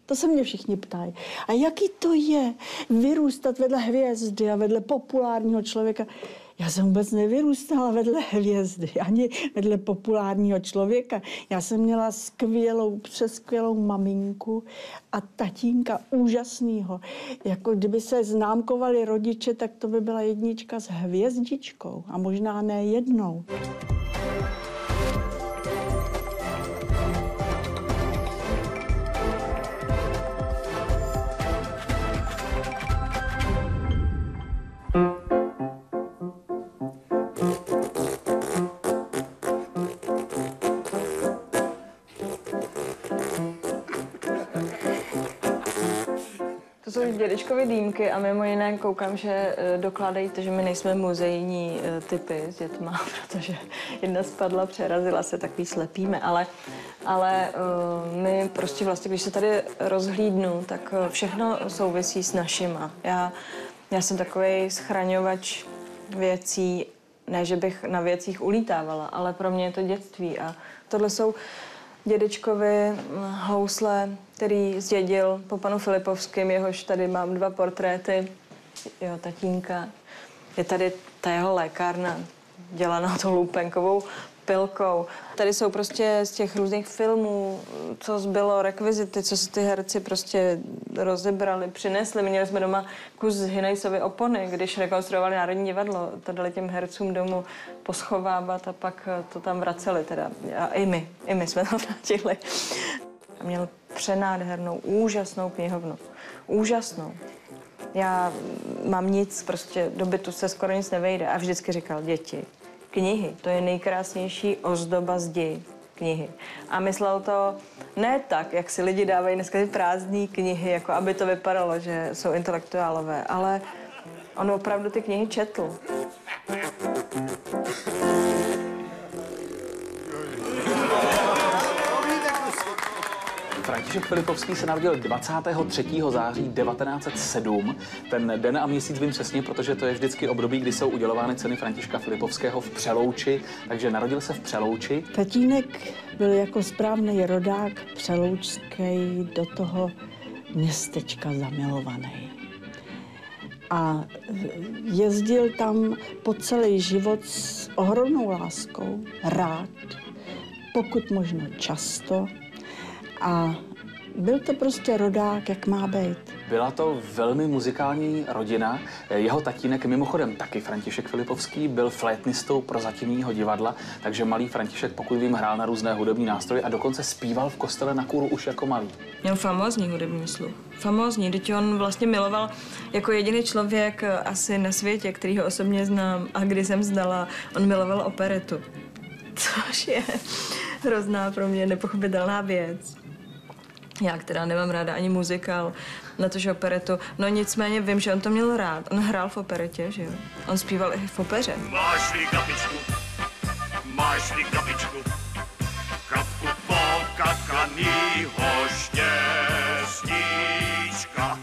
To se mě všichni ptají. A jaký to je vyrůstat vedle hvězdy a vedle populárního člověka? Já jsem vůbec nevyrůstala vedle hvězdy, ani vedle populárního člověka. Já jsem měla přeskvělou maminku a tatínka úžasnýho. Jako kdyby se známkovali rodiče, tak to by byla jednička s hvězdičkou a možná ne jednou. To jsou dědečkovy dýmky a mimo jiné koukám, že dokládají to, že my nejsme muzejní typy s dětma, protože jedna spadla, přerazila se, takový slepíme, ale my prostě vlastně, když se tady rozhlídnu, tak všechno souvisí s našima. Já jsem takovej schraňovač věcí, ne, že bych na věcích ulítávala, ale pro mě je to dětství a tohle jsou dědečkovi housle, který zdědil po panu Filipovském, jehož tady mám 2 portréty, jeho tatínka. Je tady ta jeho lékárna, dělaná tou lupenkovou pilkou. Tady jsou prostě z těch různých filmů, co zbylo, rekvizity, co si ty herci prostě rozebrali, přinesli. Měli jsme doma kus z Hinejsovy opony, když rekonstruovali Národní divadlo. To dali těm hercům domů poschovávat a pak to tam vraceli teda. A i my jsme to vrátili. A měl přenádhernou, úžasnou knihovnu. Úžasnou. Já mám nic, prostě do bytu se skoro nic nevejde. A vždycky říkal, děti, knihy, to je nejkrásnější ozdoba zdi, knihy. A myslel to ne tak, jak si lidi dávají dneska ty prázdné knihy, jako aby to vypadalo, že jsou intelektuálové, ale on opravdu ty knihy četl. František Filipovský se narodil 23. září 1907. Ten den a měsíc vím přesně, protože to je vždycky období, kdy jsou udělovány ceny Františka Filipovského v Přelouči, takže narodil se v Přelouči. Tatínek byl jako správný rodák přeloučský, do toho městečka zamilovaný. A jezdil tam po celý život s ohromnou láskou, rád, pokud možno často. A byl to prostě rodák, jak má být. Byla to velmi muzikální rodina. Jeho tatínek, mimochodem taky František Filipovský, byl flétnistou Prozatímního divadla, takže malý František, pokud vím, hrál na různé hudební nástroje a dokonce zpíval v kostele na kůru už jako malý. Měl famózní hudební sluch. Famózní, teď on vlastně miloval jako jediný člověk asi na světě, který ho osobně znám a kdy jsem znala, on miloval operetu. Což je hrozná pro mě nepochopitelná věc. Já, která nemám ráda ani muzikál, natož operetu. No nicméně vím, že on to měl rád. On hrál v operetě, že jo? On zpíval i v opeře. Máš-li kapičku, kapku pokakanýho štěstíčka.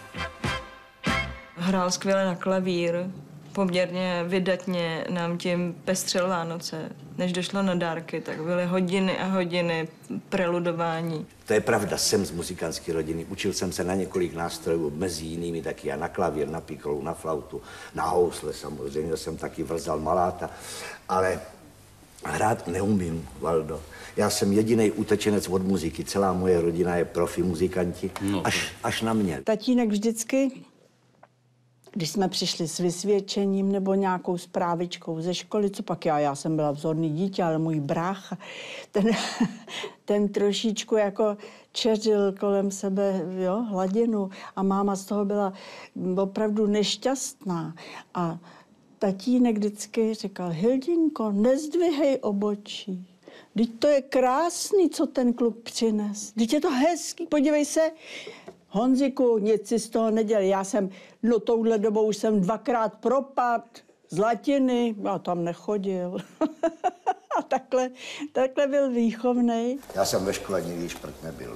Hrál skvěle na klavír. Poměrně vydatně nám tím pestřel Vánoce. Než došlo na dárky, tak byly hodiny a hodiny preludování. To je pravda, jsem z muzikantské rodiny. Učil jsem se na několik nástrojů, mezi jinými taky já na klavír, na pikolu, na flautu, na housle samozřejmě, jsem taky vrzal maláta, ale hrát neumím, Valdo. Já jsem jediný utečenec od muziky, celá moje rodina je profi muzikanti, až na mě. Tatínek vždycky, když jsme přišli s vysvědčením nebo nějakou zprávičkou ze školy, co pak já jsem byla vzorný dítě, ale můj brácha, ten trošičku jako čeřil kolem sebe, jo, hladinu a máma z toho byla opravdu nešťastná. A tatínek vždycky říkal, Hildinko, nezdvihej obočí. Vždyť to je krásný, co ten kluk přines. Vždyť je to hezký, podívej se. Honziku, nic si z toho nedělej. Já jsem, touhle dobou už jsem 2krát propad z latiny, já tam nechodil. A takhle byl výchovnej. Já jsem ve škole nikdy šprt nebyl, víš.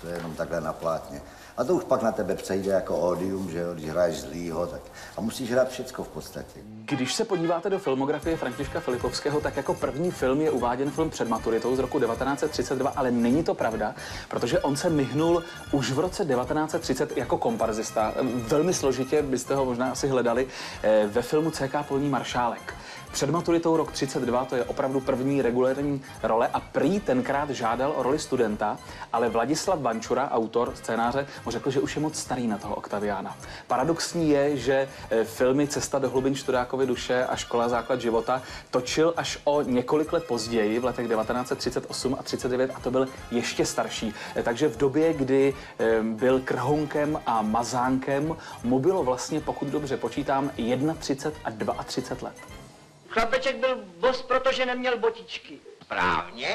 To je jenom takhle na plátně. A to už pak na tebe přejde jako ódium, že jo, když hraješ zlýho, tak a musíš hrát všecko v podstatě. Když se podíváte do filmografie Františka Filipovského, tak jako první film je uváděn film Před maturitou z roku 1932, ale není to pravda, protože on se myhnul už v roce 1930 jako komparzista. Velmi složitě byste ho možná asi hledali ve filmu CK Polní maršálek. Před maturitou rok 32, to je opravdu první regulérní role a prý tenkrát žádal o roli studenta, ale Vladislav Vančura, autor scénáře, mu řekl, že už je moc starý na toho Oktaviána. Paradoxní je, že filmy Cesta do hlubin Študákovy duše a Škola základ života točil až o několik let později, v letech 1938 a 39, a to byl ještě starší. Takže v době, kdy byl krhounkem a mazánkem, mu bylo vlastně, pokud dobře počítám, 31 a 32 let. Chlapeček byl bos, protože neměl botičky. Správně.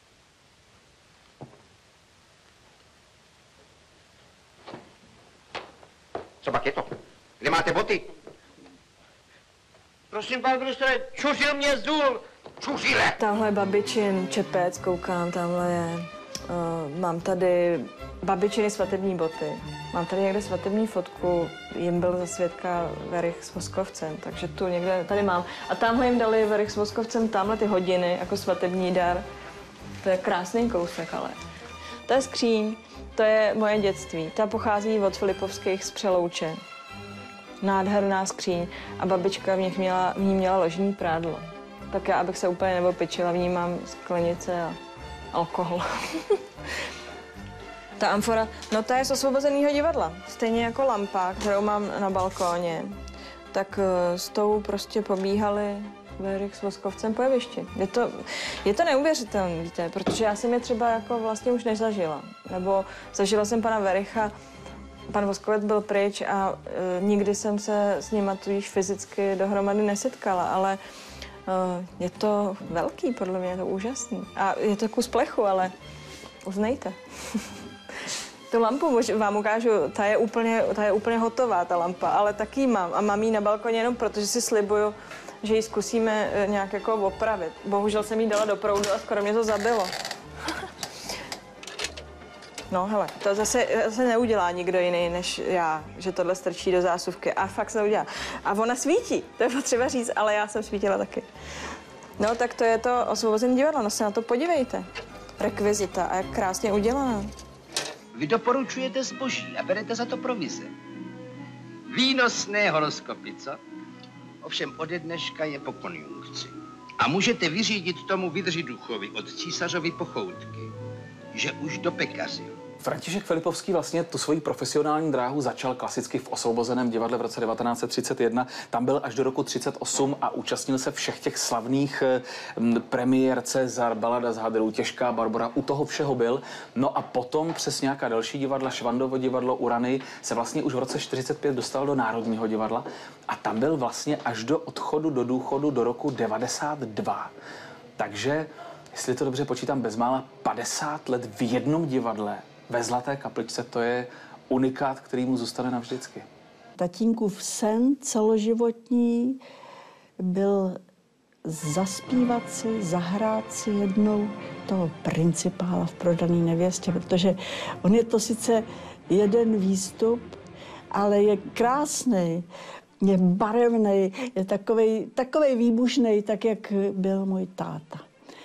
Co pak je to? Kde máte boty? Prosím, pan ministře, čuřil mě zdůl. Čuřile! Tamhle je babičin čepec, koukám, tamhle je. Mám tady babičiny svatební boty. Mám tady někde svatební fotku, jim byl za svědka verich s voskovcem, takže tu někde tady mám. A tamhle jim dali verich s voskovcem, tamhle ty hodiny jako svatební dar. To je krásný kousek, ale. To je skříň, to je moje dětství. Ta pochází od Filipovských z Přelouče. Nádherná skříň a babička v ní měla ložní prádlo. Tak já, abych se úplně neopičila, v ní mám sklenice a alkohol. Ta amfora, no ta je z Osvobozeného divadla. Stejně jako lampa, kterou mám na balkóně. Tak s tou prostě pobíhali Verich s voskovcem po jevišti. Je to neuvěřitelné, víte, protože já jsem je třeba jako vlastně už nezažila. Nebo zažila jsem pana Vericha, pan Voskovec byl pryč a nikdy jsem se s nima tudíž fyzicky dohromady nesetkala, ale je to velký, podle mě je to úžasný. A je to kus plechu, ale uznejte. Tu lampu vám ukážu, ta je úplně hotová, ta lampa, ale taky ji mám. A mám ji na balkoně jenom protože si slibuju, že ji zkusíme nějak jako opravit. Bohužel jsem ji dala do proudu a skoro mě to zabilo. No hele, to zase neudělá nikdo jiný než já, že tohle strčí do zásuvky. A fakt se neudělá. A ona svítí, to je potřeba říct, ale já jsem svítila taky. No tak to je to Osvobozené divadlo, no se na to podívejte. Rekvizita a jak krásně udělaná. Vy doporučujete zboží a berete za to provize. Výnosné horoskopy, co? Ovšem ode dneška je po konjunkci. A můžete vyřídit tomu Vydři Duchovi od císařovy pochoutky, že už do pekařil. František Filipovský vlastně tu svoji profesionální dráhu začal klasicky v Osvobozeném divadle v roce 1931. Tam byl až do roku 1938 a účastnil se všech těch slavných premiér Cezar, Balada z Hadrů, Těžká Barbora, u toho všeho byl. No a potom přes nějaká další divadla, Švandovo divadlo, Urany, se vlastně už v roce 1945 dostal do Národního divadla a tam byl vlastně až do odchodu do důchodu do roku 1992. Takže, jestli to dobře počítám, bezmála 50 let v jednom divadle ve Zlaté kapličce, to je unikát, který mu zůstane navždycky. Tatínkův sen celoživotní byl zaspívat si, zahrát si jednou toho principála v Prodaný nevěstě, protože on je to sice jeden výstup, ale je krásný, je barevný, je takovej výbušný, tak jak byl můj táta.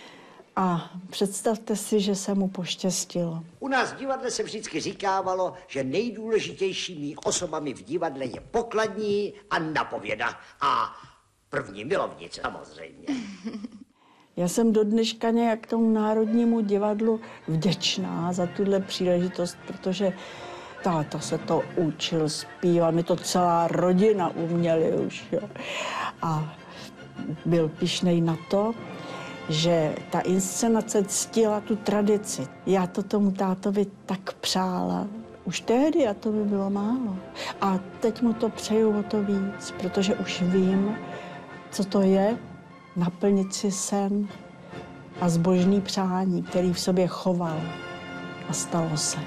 A představte si, že se mu poštěstilo. U nás v divadle se vždycky říkávalo, že nejdůležitějšími osobami v divadle je pokladní a napověda. A první milovnice, samozřejmě. Já jsem do dneška nějak tomu Národnímu divadlu vděčná za tuhle příležitost, protože táta se to učil zpívat, my to celá rodina uměli už. Jo. A byl pyšnej na to, že ta inscenace ctila tu tradici. Já to tomu tátovi tak přála. Už tehdy a to by bylo málo. A teď mu to přeju o to víc, protože už vím, co to je naplnit si sen a zbožný přání, který v sobě choval. A stalo se.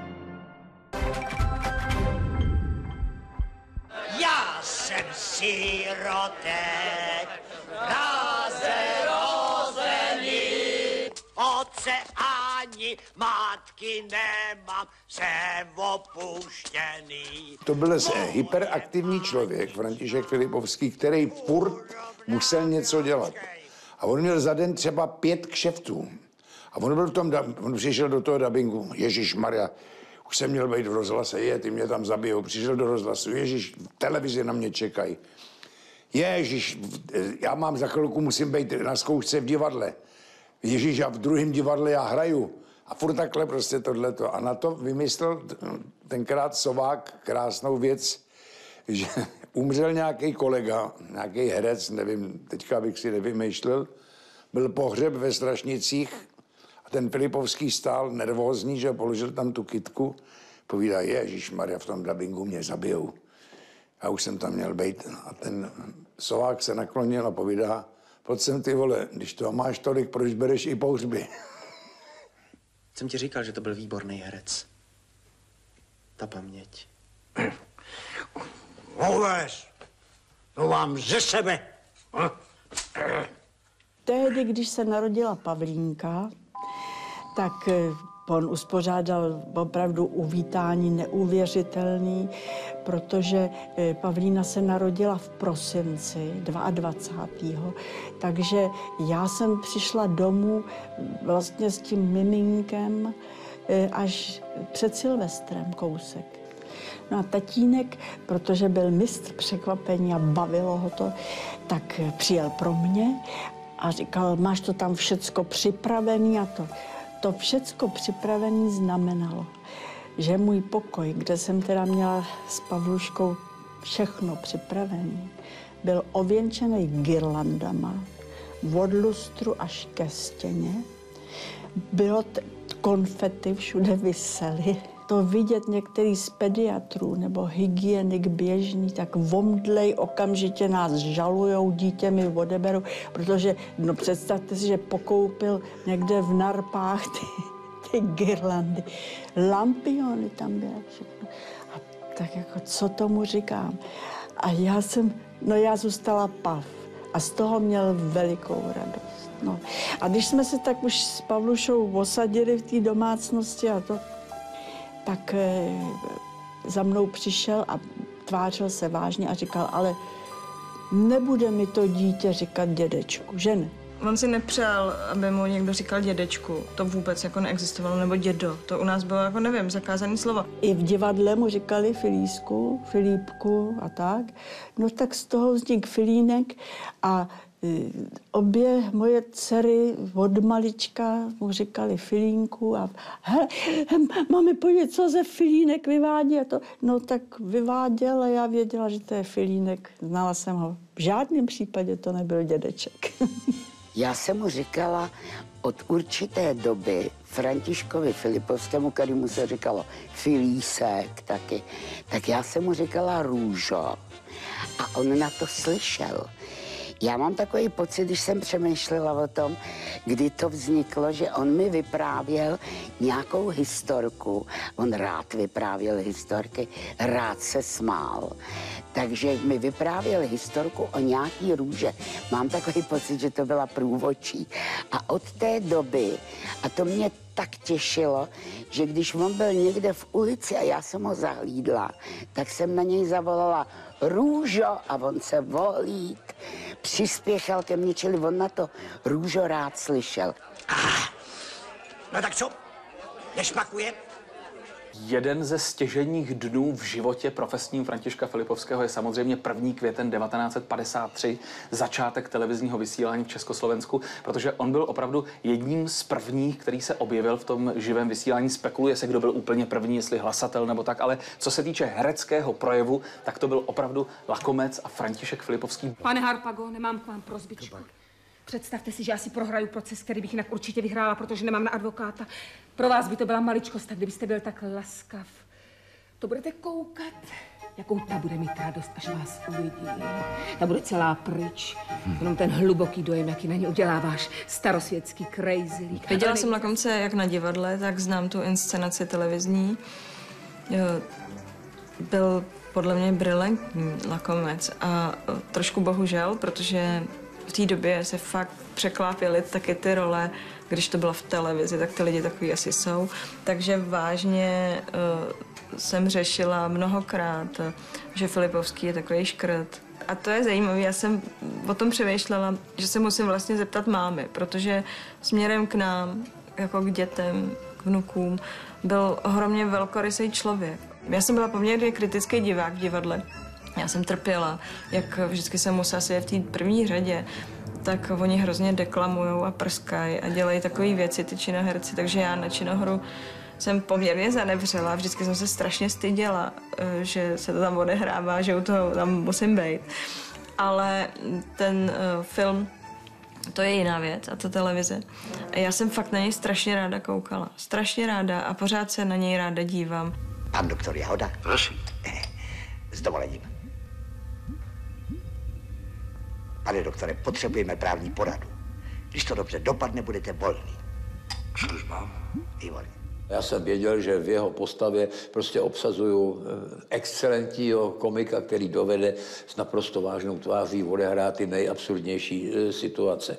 Já jsem sirotek, oceáni ani mátky nemám, jsem opuštěný. To byl hyperaktivní člověk, František Filipovský, který furt musel něco dělat. A on měl za den třeba 5 kšeftů. A on přišel do toho dabingu, Ježišmarja, už jsem měl být v rozhlase, ty mě tam zabijou. Přišel do rozhlasu, Ježíš, v televizi na mě čekají. Ježíš, já mám za chvilku, musím být na zkoušce v divadle. Ježíš, a v druhém divadle já hraju. A furt takhle prostě tohleto. A na to vymyslel tenkrát Sovák krásnou věc, že umřel nějaký kolega, nějaký herec, nevím, teďka bych si nevymýšlel, byl pohřeb ve Strašnicích a ten Filipovský stál nervózní, že položil tam tu kytku, povídá, Ježišmarja, v tom dabingu mě zabijou. Já už jsem tam měl být. A ten Sovák se naklonil a povídá, pojď sem ty vole, když toho máš tolik, proč bereš i pohřby? Jsem ti říkal, že to byl výborný herec. Ta paměť. Oves, to vám ze sebe. Tehdy, když se narodila Pavlínka, tak on uspořádal opravdu uvítání neuvěřitelný, protože Pavlína se narodila v prosinci 22. Takže já jsem přišla domů vlastně s tím miminkem až před Silvestrem kousek. No a tatínek, protože byl mistr překvapení a bavilo ho to, tak přijel pro mě a říkal, máš to tam všecko připravený a to. To všecko připravený znamenalo, že můj pokoj, kde jsem teda měla s Pavluškou všechno připravený, byl ověnčený girlandama, od lustru až ke stěně. Bylo konfety, všude visely. To vidět některý z pediatrů nebo hygienik běžný, tak vomdlej, okamžitě nás žalujou, dítě mi odeberou, protože, no představte si, že pokoupil někde v Narpách ty girlandy. Lampiony tam byly všechno. A tak jako, co tomu říkám? A já zůstala pav. A z toho měl velikou radost. No. A když jsme se tak už s Pavlušou osadili v té domácnosti a to, tak za mnou přišel a tvářil se vážně a říkal, ale nebude mi to dítě říkat dědečku, že ne? On si nepřál, aby mu někdo říkal dědečku. To vůbec jako neexistovalo, nebo dědo. To u nás bylo jako, nevím, zakázané slovo. I v divadle mu říkali Filísku, Filípku a tak. No tak z toho vznikl Filínek a obě moje dcery od malička mu říkali Filínku a máme podívat, co ze Filínek vyvádí. A to, no tak vyváděl a já věděla, že to je Filínek. Znala jsem ho. V žádném případě to nebyl dědeček. Já jsem mu říkala od určité doby Františkovi Filipovskému, kterému se říkalo Filísek taky, tak já jsem mu říkala Růžo. A on na to slyšel. Já mám takový pocit, když jsem přemýšlela o tom, kdy to vzniklo, že on mi vyprávěl nějakou historku. On rád vyprávěl historky, rád se smál. Takže mi vyprávěl historku o nějaký růže. Mám takový pocit, že to byla průvodčí. A od té doby, a to mě tak těšilo, že když on byl někde v ulici a já jsem ho zahlídla, tak jsem na něj zavolala Růžo a on se volít. Přispěchal ke mně, čili on na to Růžo rád slyšel. No tak co? Nešmakuje? Jeden ze stěžejních dnů v životě profesním Františka Filipovského je samozřejmě 1. květen 1953, začátek televizního vysílání v Československu, protože on byl opravdu jedním z prvních, který se objevil v tom živém vysílání. Spekuluje se, kdo byl úplně první, jestli hlasatel nebo tak, ale co se týče hereckého projevu, tak to byl opravdu Lakomec a František Filipovský. Pane Harpago, nemám k vám prosbičku. Představte si, že já si prohraju proces, který bych jinak určitě vyhrála, protože nemám na advokáta. Pro vás by to byla maličkost, tak kdybyste byl tak laskav. To budete koukat, jakou ta bude mít radost, až vás uvidí. Ta bude celá pryč. Jenom ten hluboký dojem, jaký na ně udělá váš starosvětský krejzlík. Viděla jsem Lakomce jak na divadle, tak znám tu inscenaci televizní. Byl podle mě brilantní Lakomec a trošku bohužel, protože v té době se fakt překlápěly taky ty role když to bylo v televizi, tak ty lidi takový asi jsou. Takže vážně jsem řešila mnohokrát, že Filipovský je takový škrt. A to je zajímavé, já jsem o tom přemýšlela, že se musím vlastně zeptat mámy, protože směrem k nám, jako k dětem, k vnukům, byl ohromně velkorysý člověk. Já jsem byla poměrně kritický divák v divadle. Já jsem trpěla, jak vždycky jsem musela sedět v té první řadě, tak oni hrozně deklamujou a prskají a dělají takové věci, ty činoherci, takže já na činohru jsem poměrně zanevřela. Vždycky jsem se strašně styděla, že se to tam odehrává, že u toho tam musím být. Ale ten film, to je jiná věc, a to televize. A já jsem fakt na něj strašně ráda koukala. Strašně ráda a pořád se na něj ráda dívám. Pan doktor Jahoda. Prosím. S dovolením. Pane doktore, potřebujeme právní poradu. Když to dobře dopadne, budete volný. Služba. Výborně. Já jsem věděl, že v jeho postavě prostě obsazuju excelentního komika, který dovede s naprosto vážnou tváří odehrát ty nejabsurdnější situace.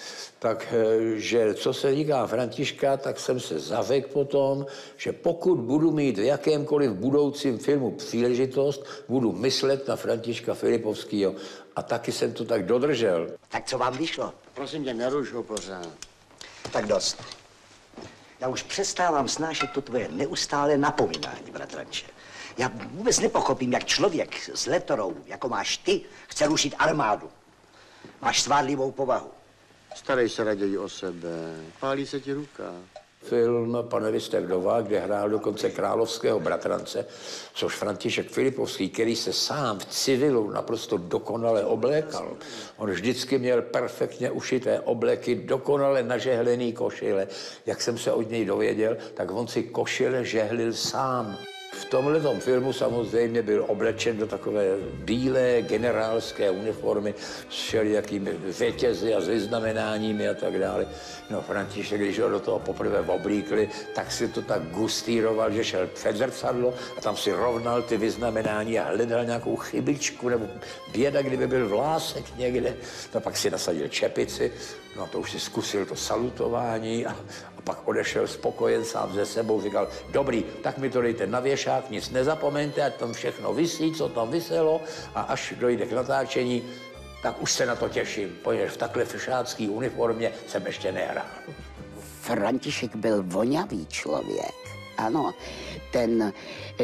Takže co se týká Františka, tak jsem se zavekl potom, že pokud budu mít v jakémkoliv budoucím filmu příležitost, budu myslet na Františka Filipovského. A taky jsem to tak dodržel. Tak co vám vyšlo? Prosím tě, neruš ho pořád. Tak dost. Já už přestávám snášet to tvoje neustálé napomínání, bratranče. Já vůbec nepochopím, jak člověk s letorou, jako máš ty, chce rušit armádu. Máš svádlivou povahu. Starej se raději o sebe. Pálí se ti ruka. Film Pane vy jste vdova, kde hrál dokonce královského bratrance, což František Filipovský, který se sám v civilu naprosto dokonale oblékal. On vždycky měl perfektně ušité obleky, dokonale nažehlený košile. Jak jsem se od něj dověděl, tak on si košile žehlil sám. V tomhletom filmu samozřejmě byl oblečen do takové bílé generálské uniformy s všelijakými řetězy a s vyznamenáními a tak dále. No František, když ho do toho poprvé oblíkli, tak si to tak gustíroval, že šel před zrcadlo a tam si rovnal ty vyznamenání a hledal nějakou chybičku nebo běda, kdyby byl vlásek někde. No pak si nasadil čepici, no a to už si zkusil to salutování a pak odešel spokojen sám ze sebou, říkal, dobrý, tak mi to dejte na věšák, nic nezapomeňte, ať tam všechno visí, co tam viselo a až dojde k natáčení, tak už se na to těším, poněž v takhle fešácký uniformě jsem ještě nehrál. František byl vonavý člověk, ano, ten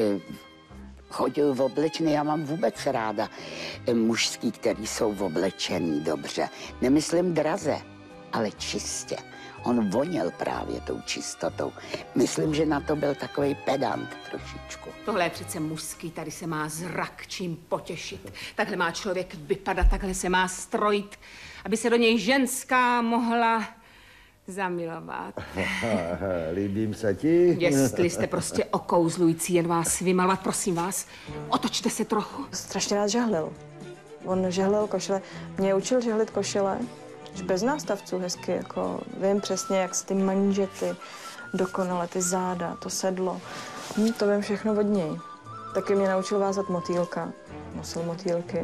chodil v oblečený, já mám vůbec ráda mužský, který jsou oblečený dobře, nemyslím draze, ale čistě. On voněl právě tou čistotou. Myslím, že na to byl takový pedant trošičku. Tohle je přece mužský, tady se má zrak čím potěšit. Takhle má člověk vypadat, takhle se má strojit, aby se do něj ženská mohla zamilovat. Líbím se ti? Jestli jste prostě okouzlující, jen vás vymalovat, prosím vás, otočte se trochu. Strašně rád žehlil. On žehlil košile. Mě učil žehlit košile. Bez nástavců hezky, jako vím přesně, jak se ty manžety, dokonale ty záda, to sedlo. To vím všechno od něj. Taky mě naučil vázat motýlka, nosil motýlky.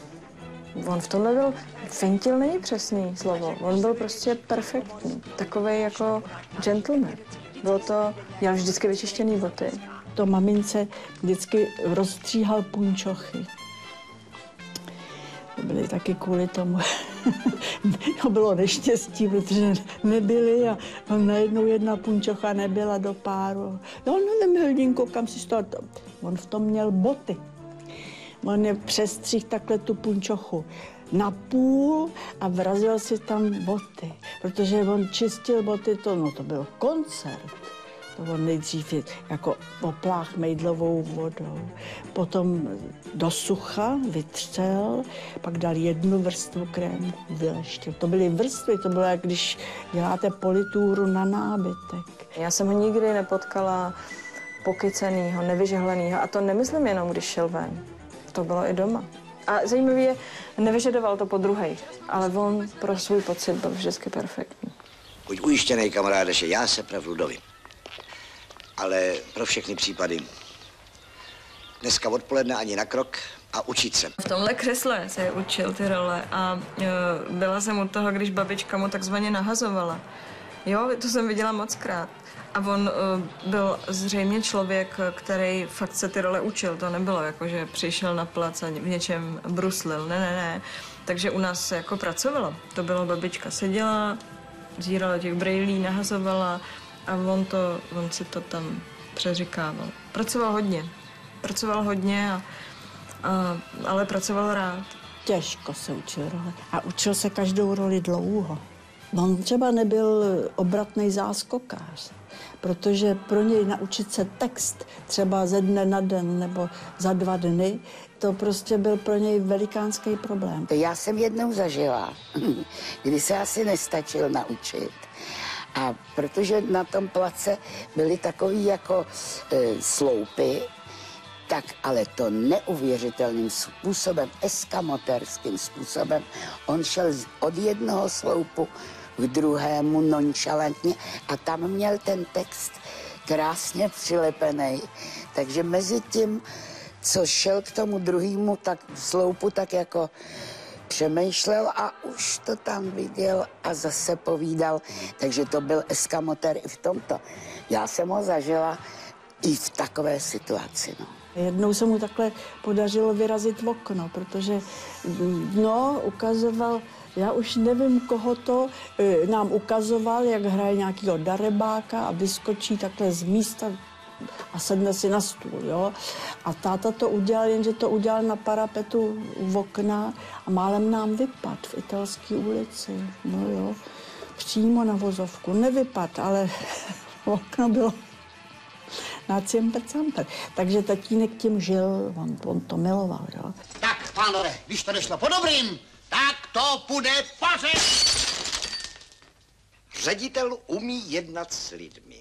On v tomhle byl, fintil není přesný slovo, on byl prostě perfektní, takovej jako gentleman. Bylo to, měl vždycky vyčištěný boty. To mamince vždycky rozstříhal punčochy. To byly taky kvůli tomu. To bylo neštěstí, protože nebyly a najednou jedna punčocha nebyla do páru. No, nevím, Hildinko, kam si stál. On v tom měl boty. On je přestřih takhle tu punčochu na půl a vrazil si tam boty, protože on čistil boty, to byl koncert. To on nejdřív jako poplách mejdlovou vodou, potom do sucha vytřel, pak dal jednu vrstvu krému, vyleštil. To byly vrstvy, to bylo jak když děláte politúru na nábytek. Já jsem ho nikdy nepotkala pokycenýho, nevyžehlenýho a to nemyslím jenom, když šel ven. To bylo i doma. A zajímavé je, nevyžadoval to po druhých, ale on pro svůj pocit byl vždycky perfektní. Buď ujištěnej, kamaráde, že já se pravdu dovím. Ale pro všechny případy. Dneska odpoledne ani na krok a učit se. V tomhle křesle se učil ty role a byla jsem u toho, když babička mu takzvaně nahazovala. Jo, to jsem viděla mockrát. A on byl zřejmě člověk, který fakt se ty role učil. To nebylo jako, že přišel na plac a v něčem bruslil. Ne. Takže u nás se jako pracovalo. To bylo, babička seděla, zírala těch brejlí, nahazovala a on si to tam přeříkával. Pracoval hodně, ale pracoval rád. Těžko se učil role a učil se každou roli dlouho. On třeba nebyl obratný záskokář, protože pro něj naučit se text třeba ze dne na den nebo za 2 dny, to prostě byl pro něj velikánský problém. Já jsem jednou zažila, kdy se asi nestačil naučit. A protože na tom place byly takový jako sloupy, tak ale to neuvěřitelným způsobem, eskamotérským způsobem, on šel od jednoho sloupu k druhému nonchalantně a tam měl ten text krásně přilepený. Takže mezi tím, co šel k tomu druhému sloupu, tak jako přemýšlel a už to tam viděl a zase povídal. Takže to byl eskamotér i v tomto. Já jsem ho zažila i v takové situaci. No. Jednou se mu takhle podařilo vyrazit v okno, protože ukazoval, já už nevím, koho to nám ukazoval, jak hraje nějakého darebáka a vyskočí takhle z místa a sedne si na stůl, jo. A táta to udělal, jenže to udělal na parapetu v okna a málem nám vypad v Italské ulici, no jo. Přímo na vozovku, nevypad, ale okno bylo na cimper-camper. Takže tatínek tím žil, on to miloval, jo. Tak, pánové, když to nešlo po dobrým, tak to půjde pařit. Ředitel umí jednat s lidmi.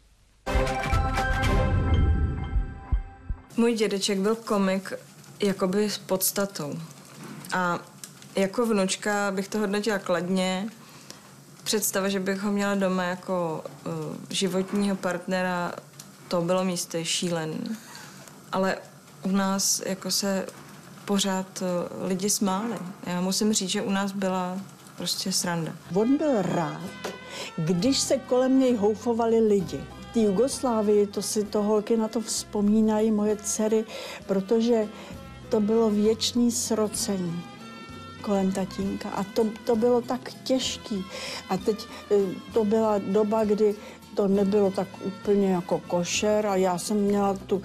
Můj dědeček byl komik jakoby s podstatou. A jako vnučka bych to hodnotila kladně. Představa, že bych ho měla doma jako životního partnera, to bylo místy šílený. Ale u nás jako se pořád lidi smáli. Já musím říct, že u nás byla prostě sranda. On byl rád, když se kolem něj houfovali lidi. V té Jugoslávii, to holky na to vzpomínají, moje dcery, protože to bylo věčný srocení kolem tatínka. A to bylo tak těžký. A teď to byla doba, kdy to nebylo tak úplně jako košer a já jsem měla tu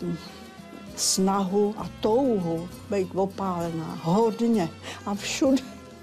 snahu a touhu být opálená hodně a všude.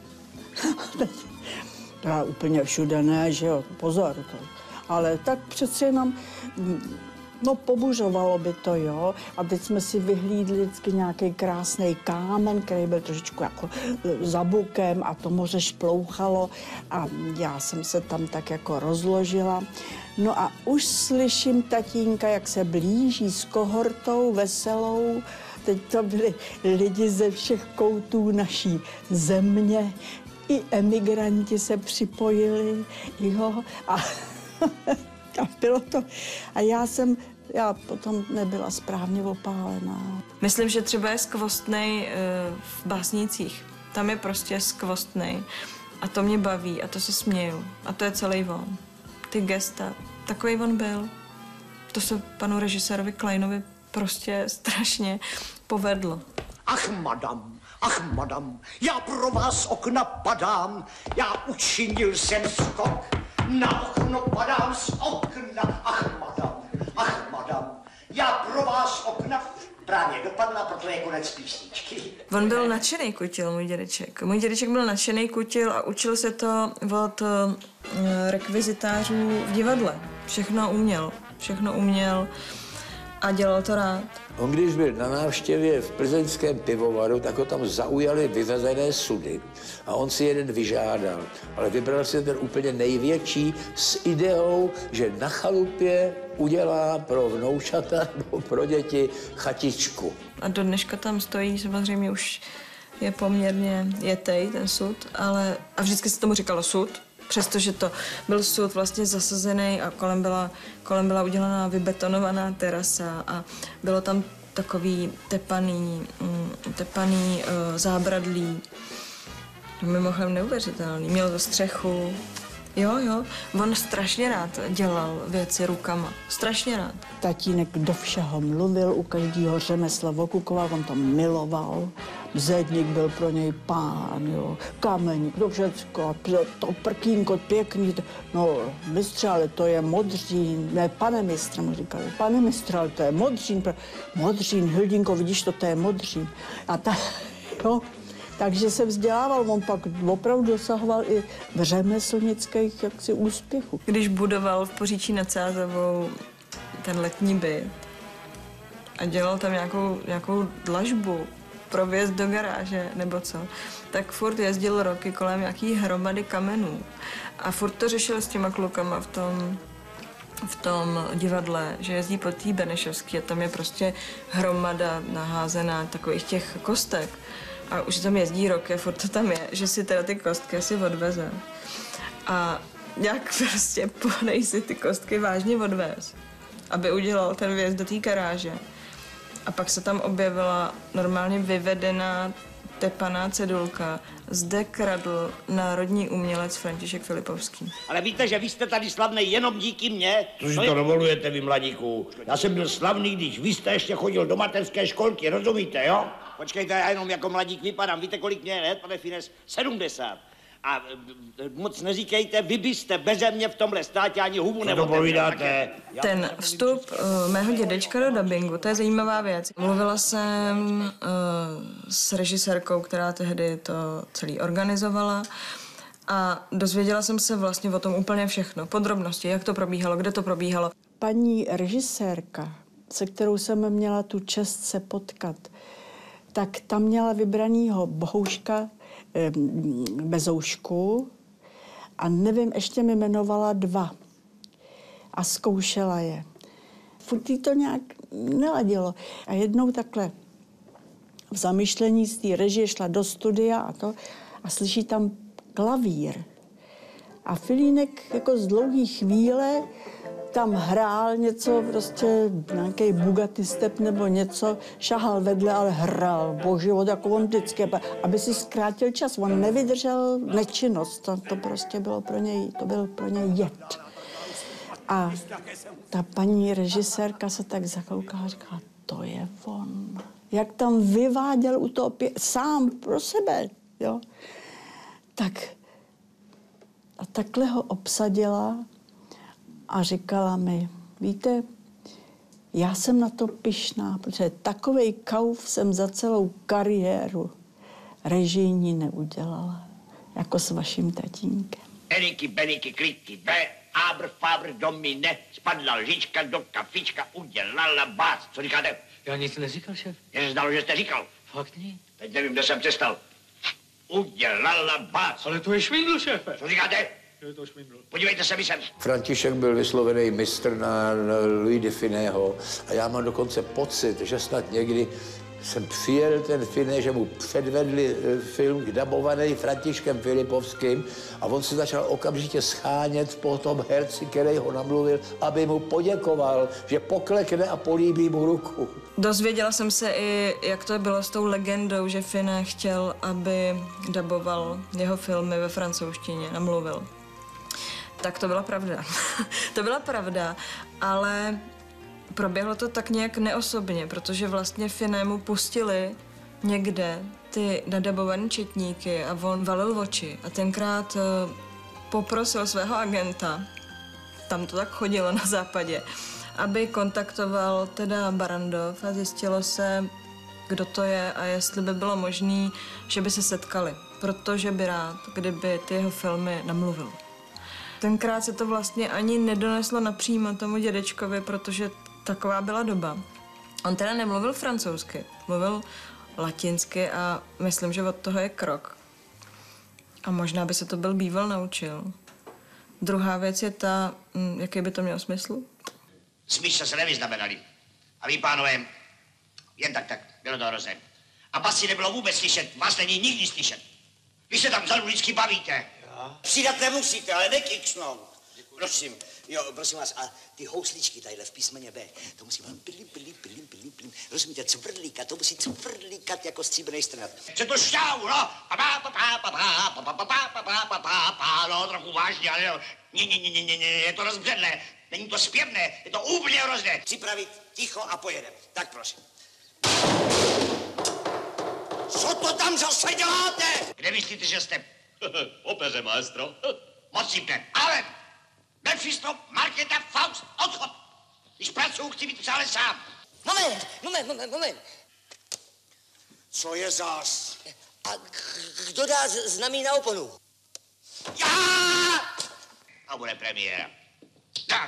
Teda úplně všude ne, že jo, pozor to. Ale tak přeci jenom, pobuřovalo by to, jo. A teď jsme si vyhlídli vždycky nějaký krásný kámen, který byl trošičku jako za bukem a to moře šplouchalo a já jsem se tam tak jako rozložila. No a už slyším tatínka, jak se blíží s kohortou veselou. Teď to byli lidi ze všech koutů naší země. I emigranti se připojili, jo. A bylo to. A já potom nebyla správně opálená. Myslím, že třeba je skvostnej v básnících. Tam je prostě skvostnej. A to mě baví a to se směju. A to je celý on. Ty gesta, takový on byl. To se panu režisérovi Kleinovi prostě strašně povedlo. Ach, madam, já pro vás okna padám. Já učinil jsem skok. Na okno padám z okna. Ach, madam, já pro vás okna právě dopadla, proto je konec písničky. On byl nadšený kutil, můj dědeček. Můj dědeček byl nadšený kutil a učil se to od rekvizitářů v divadle. Všechno uměl a dělal to rád. On když byl na návštěvě v plzeňském pivovaru, tak ho tam zaujaly vyvezené sudy. A on si jeden vyžádal, ale vybral si ten úplně největší s ideou, že na chalupě udělá pro vnoučata nebo pro děti chatičku. A do dneška tam stojí, samozřejmě už je poměrně jetej ten sud, a vždycky se tomu říkalo sud, přestože to byl sud vlastně zasazený a kolem byla udělaná vybetonovaná terasa a bylo tam takový tepaný zábradlí. Mimochodem neuvěřitelný. Měl to střechu, Jo, on strašně rád dělal věci rukama. Strašně rád. Tatínek do všeho mluvil, u každého řemesla okukoval, on to miloval. Zedník byl pro něj pán, jo, Kameník, to všecko, to prkínko pěkný. No, mistře, ale to je Modřín, ne, pane mistře, mu říkali, pane mistře, ale to je Modřín. Modřín, Hildinko, vidíš, to je Modřín. A jo. Takže se vzdělával, on pak opravdu dosahoval i v řemeslnických jaksi úspěchů. Když budoval v Poříčí nad Sázavou ten letní byt a dělal tam nějakou dlažbu pro vjezd do garáže nebo co, tak furt jezdil roky kolem nějaký hromady kamenů a furt to řešil s těma klukama v tom divadle, že jezdí po té Benešovské a tam je prostě hromada naházená takových těch kostek. A už tam jezdí roky, furt to tam je, že si teda ty kostky si odveze. A nějak prostě ponej si ty kostky vážně odvez, aby udělal ten vjezd do té garáže. A pak se tam objevila normálně vyvedená tepaná cedulka. Zde kradl národní umělec František Filipovský. Ale víte, že vy jste tady slavný jenom díky mně? Co si to dovolujete, vy mladíku? Já jsem byl slavný, když vy jste ještě chodil do mateřské školky, rozumíte, jo? Počkejte, já jenom jako mladík vypadám. Víte, kolik mě je let, pane Fines? 70. A moc neříkejte, vy byste beze mě v tomhle státě ani hubu neotevřel. Ten vstup mého dědečka do dabingu, to je zajímavá věc. Mluvila jsem s režisérkou, která tehdy to celý organizovala a dozvěděla jsem se vlastně o tom úplně všechno. Podrobnosti, jak to probíhalo, kde to probíhalo. Paní režisérka, se kterou jsem měla tu čest se potkat, tak tam měla vybranýho Bohouška Bezoušku a nevím, ještě mi jmenovala 2 a zkoušela je. Furt jí to nějak neladilo. A jednou takhle v zamyšlení z té režie šla do studia a slyší tam klavír. A Filínek jako z dlouhé chvíle tam hrál něco, prostě nějaký Bugatti Step nebo něco, šahal vedle, ale hrál, boživot, jako on vždycky, aby si zkrátil čas. On nevydržel nečinnost, to prostě bylo pro něj, to byl pro něj jed. A ta paní režisérka se tak zakoukala a říkala, to je on. Jak tam vyváděl u toho sám pro sebe, jo. Tak a takhle ho obsadila a říkala mi, víte, já jsem na to pyšná, protože takovej kauf jsem za celou kariéru režijní neudělala, jako s vaším tatínkem. Eliky, beliky, kliky, be, abr, fabr, domine, spadla lžička do kafička, udělala bác. Co říkáte? Já nic neříkal, šéf. Mně se zdalo, že jste říkal. Fakt ne? Teď nevím, kde jsem přestal. Udělala bác. Ale to je švindl, šéfe. Co říkáte? Je to švindl. Podívejte se mi sem. František byl vyslovený mistr na Louis de Finého a já mám dokonce pocit, že snad někdy jsem přijel ten Finé, že mu předvedli film dabovaný Františkem Filipovským a on se začal okamžitě schánět po tom herci, který ho namluvil, aby mu poděkoval, že poklekne a políbí mu ruku. Dozvěděla jsem se i, jak to bylo s tou legendou, že Finé chtěl, aby daboval jeho filmy ve francouzštině, namluvil. Tak to byla pravda. To byla pravda, ale proběhlo to tak nějak neosobně, protože vlastně Finému pustili někde ty nadabované četníky a on valil oči. A tenkrát poprosil svého agenta, tam to tak chodilo na západě, aby kontaktoval teda Barrandov a zjistilo se, kdo to je a jestli by bylo možné, že by se setkali, protože by rád, kdyby ty jeho filmy namluvil. Tenkrát se to vlastně ani nedoneslo napřímo tomu dědečkovi, protože taková byla doba. On teda nemluvil francouzsky, mluvil latinsky a myslím, že od toho je krok. A možná by se to byl býval naučil. Druhá věc je ta, jaký by to mělo smysl? Smíš se nevyznamenali. A vy, pánové, jen tak, bylo to hrozné. A basy nebylo vůbec slyšet, vás není nikdy slyšet. Vy se tam vzadu vždycky bavíte. Přidat nemusíte, ale nekiksnout. Prosím, jo, prosím vás, a ty housličky tadyhle v písmeně B, to musí vám pilim, pilim, pilim, pilim, pilim, rozumíte, cvrlíkat, to musí cvrlíkat jako stříbrnej strnad. Chce to šťávu, no. No, trochu vážně, ale ne, je to rozbředlé. Není to zpěvné, je to úplně hrozné. Připravit, ticho a pojedem. Tak prosím. Co to tam zase děláte? Kde myslíte, že jste? Opeře, maestro. Moc jim ne. Ale Mephisto, Markéta, Faust, odchod. Když pracuju, chci být v sále sám. Moment. Co je zas? A kdo dá znamí na oponu? Já! A bude premiéra. Tak.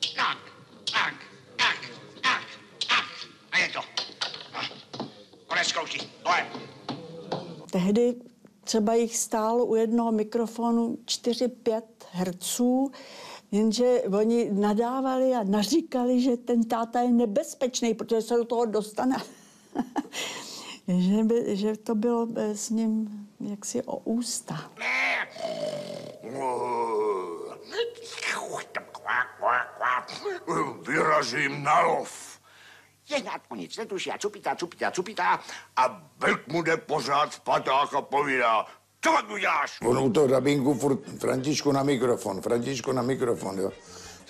A je to. Konec zkoušky. Pojď. Tehdy třeba jich stálo u jednoho mikrofonu 4-5 herců, jenže oni nadávali a naříkali, že ten táta je nebezpečný, protože se do toho dostane. že to bylo s ním jaksi o ústa. Vyrazím na lov. Jehnátko nic netuší a cupitá A Belk mu jde pořád v patách a povídá, co pak uděláš? On u toho dabingu furt Františku na mikrofon, jo.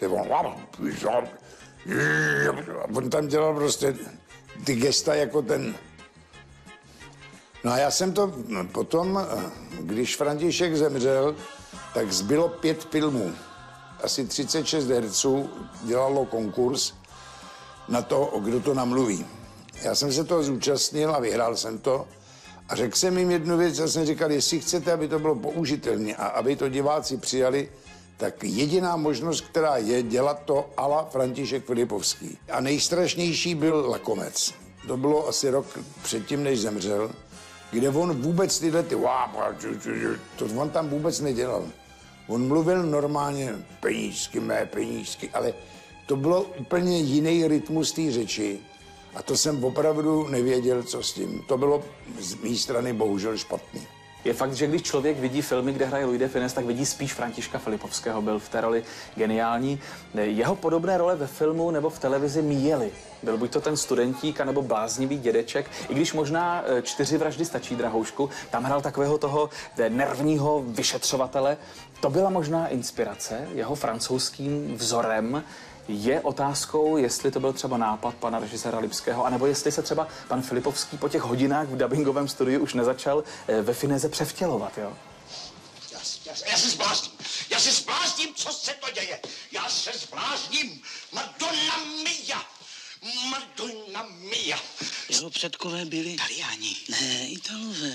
On tam dělal prostě ty gesta jako ten. No a já jsem to potom, když František zemřel, tak zbylo 5 filmů. Asi 36 herců dělalo konkurs na to, kdo to namluví. Já jsem se toho zúčastnil a vyhrál jsem to. A řekl jsem jim jednu věc, já jsem říkal, jestli chcete, aby to bylo použitelné a aby to diváci přijali, tak jediná možnost, která je, dělat to a la František Filipovský. A nejstrašnější byl Lakomec. To bylo asi rok předtím, než zemřel, kde on vůbec tyhle to on tam vůbec nedělal. On mluvil normálně penízky, ale to bylo úplně jiný rytmus té řeči. A to jsem opravdu nevěděl, co s tím. To bylo z mé strany bohužel špatný. Je fakt, že když člověk vidí filmy, kde hraje Louis de Funès, tak vidí spíš Františka Filipovského. Byl v té roli geniální. Jeho podobné role ve filmu nebo v televizi míjely. Byl buď to ten studentík, nebo bláznivý dědeček. I když možná 4 vraždy stačí, Drahoušku, tam hrál takového toho nervního vyšetřovatele. To byla možná inspirace jeho francouzským vzorem. Je otázkou, jestli to byl třeba nápad pana režiséra Lipského, anebo jestli se třeba pan Filipovský po těch hodinách v dabingovém studiu už nezačal ve Finéze převtělovat, jo? Já se zblázním, co se to děje. Já se zblázním. Madonna mia. Jeho předkové byli Italiáni. Ne, Italové.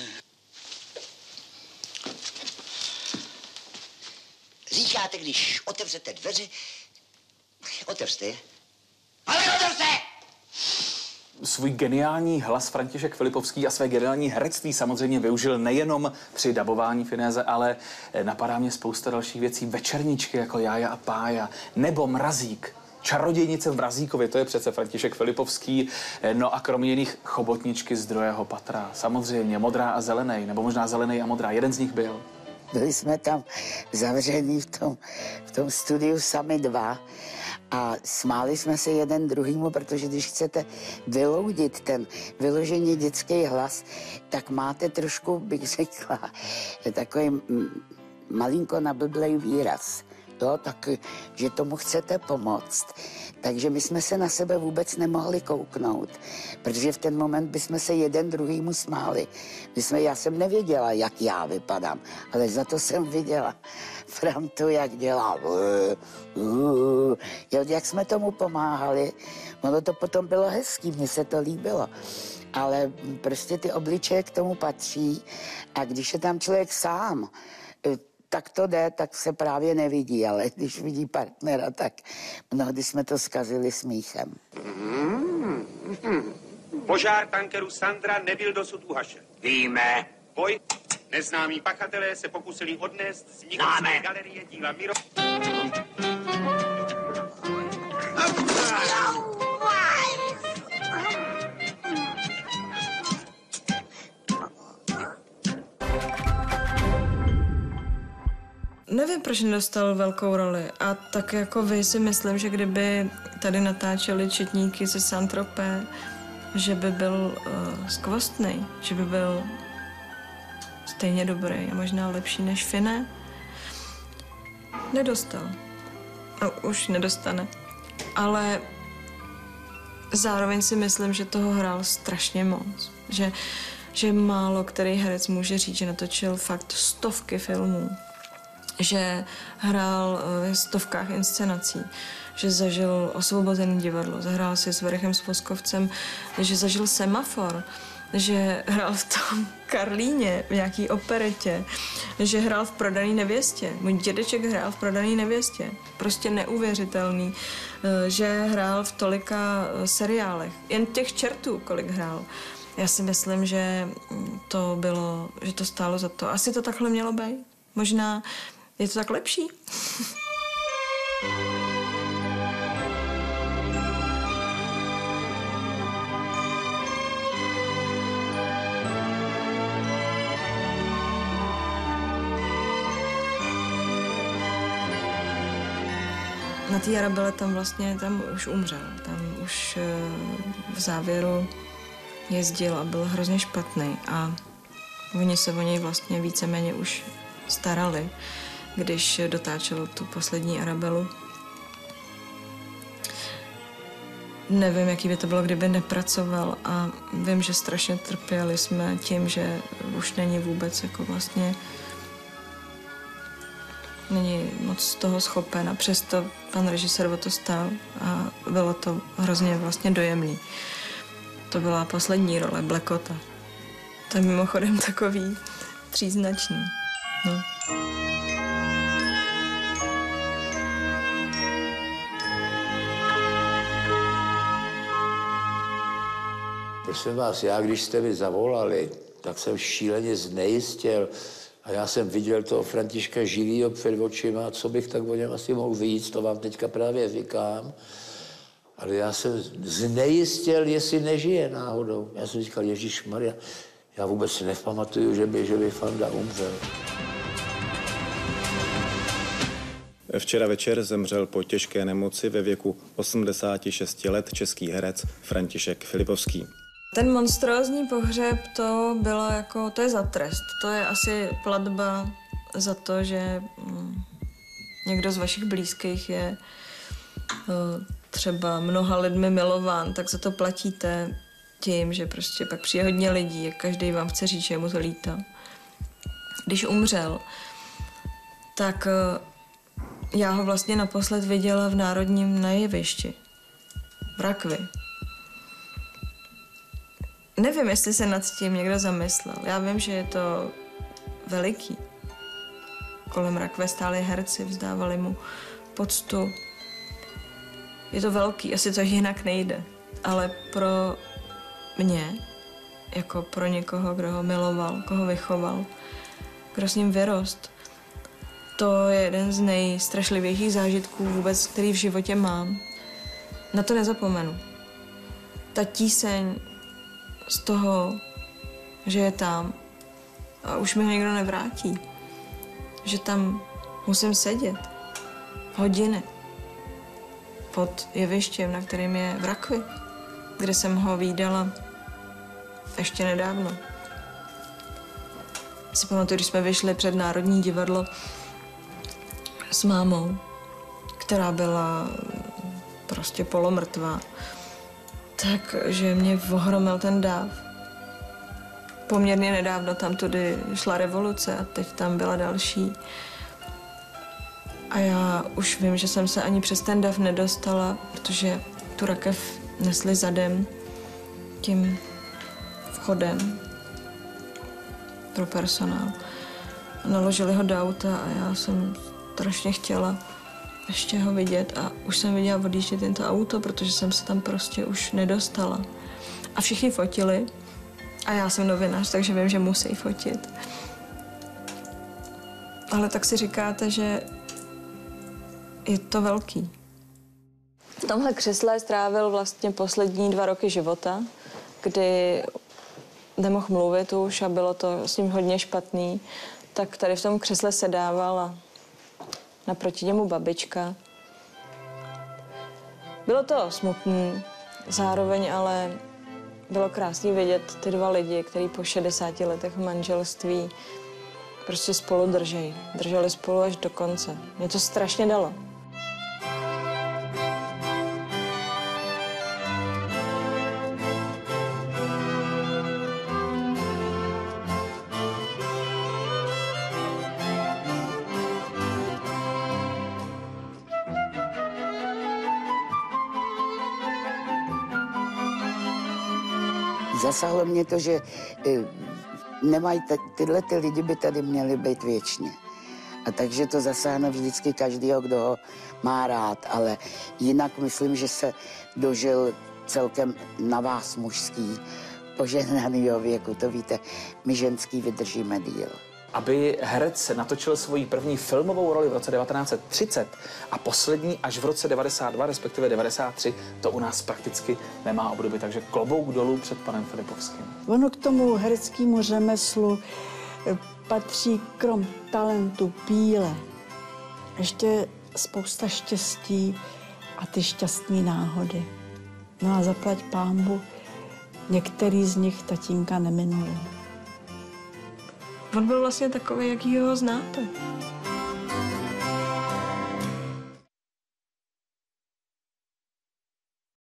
Říkáte, když otevřete dveře, otevřte je. Ale otevřte! Svůj geniální hlas František Filipovský a své geniální herectví samozřejmě využil nejenom při dabování Finéze, ale napadá mě spousta dalších věcí. Večerníčky jako Jája a Pája nebo Mrazík. Čarodějnice v Mrazíkově, to je přece František Filipovský. No a kromě jiných Chobotničky z druhého patra. Samozřejmě Modrá a Zelenej, nebo možná Zelenej a Modrá. Jeden z nich byl. Byli jsme tam zavření v tom studiu sami dva a smáli jsme se jeden druhýmu, protože když chcete vyloudit ten vyloženě dětský hlas, tak máte trošku, bych řekla, takový malinko nablblej výraz. Jo, tak, že tomu chcete pomoct. Takže my jsme se na sebe vůbec nemohli kouknout, protože v ten moment bychom se jeden druhýmu smáli. Já jsem nevěděla, jak já vypadám, ale za to jsem viděla Frantu, jak dělá. Jak jsme tomu pomáhali. Ono to potom bylo hezký, mně se to líbilo. Ale prostě ty obličeje k tomu patří a když je tam člověk sám, tak to jde, tak se právě nevidí, ale když vidí partnera, tak mnohdy jsme to zkazili smíchem. Požár tankeru Sandra nebyl dosud uhašen. Víme. Boj neznámí pachatelé se pokusili odnést z Nikolské galerie díla Miro... Nevím, proč nedostal velkou roli. A tak jako vy si myslím, že kdyby tady natáčeli Četníky ze Saint-Tropez, že by byl skvostnej, že by byl stejně dobrý a možná lepší než Finé. Nedostal. A už nedostane. Ale zároveň si myslím, že toho hrál strašně moc. Že málo který herec může říct, že natočil fakt stovky filmů. Že hrál v stovkách inscenací. Že zažil Osvobozený divadlo. Zahrál si s Verichem Svoskovcem, že zažil Semafor. Že hrál v tom Karlíně, v nějaký operetě, že hrál v Prodaný nevěstě. Můj dědeček hrál v Prodaný nevěstě. Prostě neuvěřitelný. Že hrál v tolika seriálech. Jen těch čertů, kolik hrál. Já si myslím, že to stálo za to. Asi to takhle mělo být. Možná je to tak lepší. Na té Arabele tam už umřel. Tam už v závěru jezdil a byl hrozně špatný. A oni se o něj vlastně víceméně už starali, když dotáčel tu poslední Arabelu. Nevím, jaký by to bylo, kdyby nepracoval a vím, že strašně trpěli jsme tím, že už není vůbec jako vlastně není moc toho schopen a přesto pan režisér o to stál a bylo to hrozně vlastně dojemný. To byla poslední role Blekota. To je mimochodem takový tříznačný. No. Prosím vás, já když jste mi zavolali, tak jsem šíleně znejistěl a já jsem viděl toho Františka živýho před očima, co bych tak o něm asi mohl víc, to vám teďka právě říkám. Ale já jsem znejistěl, jestli nežije náhodou. Já jsem říkal, Ježišmarja, já vůbec si nepamatuju, že by Fanda umřel. Včera večer zemřel po těžké nemoci ve věku 86 let český herec František Filipovský. Ten monstrózní pohřeb, to je za trest. To je asi platba za to, že někdo z vašich blízkých je třeba mnoha lidmi milován, tak za to platíte tím, že prostě pak přijde hodně lidí a každý vám chce říct, že je mu to líto. Když umřel, tak já ho vlastně naposled viděla v Národním na jevišti, v Rakvi. Nevím, jestli se nad tím někdo zamyslel. Já vím, že je to veliký. Kolem Rakve stáli herci, vzdávali mu poctu. Je to velký, asi to jinak nejde. Ale pro mě, jako pro někoho, kdo ho miloval, koho vychoval, kdo s ním vyrost, to je jeden z nejstrašlivějších zážitků vůbec, který v životě mám. Na to nezapomenu. Ta tíseň z toho, že je tam a už mi ho nikdo nevrátí. Že tam musím sedět hodiny pod jevištěm, na kterým je v Rakvi, kde jsem ho vídala ještě nedávno. Si pamatuju, když jsme vyšli před Národní divadlo s mámou, která byla prostě polomrtvá, takže mě ohromil ten dáv. Poměrně nedávno tam tudy šla revoluce a teď tam byla další. A já už vím, že jsem se ani přes ten dav nedostala, protože tu rakev nesli zadem tím vchodem pro personál. Naložili ho do auta a já jsem strašně chtěla ještě ho vidět a už jsem viděla odjíždět jen to auto, protože jsem se tam prostě už nedostala. A všichni fotili a já jsem novinář, takže vím, že musí fotit. Ale tak si říkáte, že je to velký. V tomhle křesle strávil vlastně poslední 2 roky života, kdy nemohl mluvit už a bylo to s ním hodně špatný. Tak tady v tom křesle sedával a naproti němu babička. Bylo to smutný, zároveň ale Bylo krásný vidět ty dva lidi, kteří po 60 letech manželství prostě spolu držejí. Drželi spolu až do konce. Mě to strašně dalo. Zasáhlo mě to, že nemají tyhle ty lidi by tady měly být věčně. A takže to zasáhne vždycky každýho, kdo ho má rád, ale jinak myslím, že se dožil celkem na vás mužský požehnanýho věku. To víte, my ženský vydržíme díl. Aby herec natočil svoji první filmovou roli v roce 1930 a poslední až v roce 92, respektive 93, to u nás prakticky nemá obdoby, takže klobouk dolů před panem Filipovským. Ono k tomu hereckému řemeslu patří krom talentu, píle, ještě spousta štěstí a ty šťastné náhody. No a zaplať pánbu, některý z nich tatínka neminuli. On byl vlastně takový, jaký ho znáte.